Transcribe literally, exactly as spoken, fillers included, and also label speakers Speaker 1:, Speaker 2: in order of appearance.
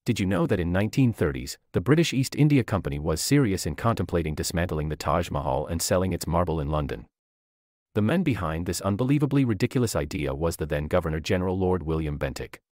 Speaker 1: Did you know that in nineteen thirties, the British East India Company was serious in contemplating dismantling the Taj Mahal and selling its marble in London? The man behind this unbelievably ridiculous idea was the then Governor-General Lord William Bentinck.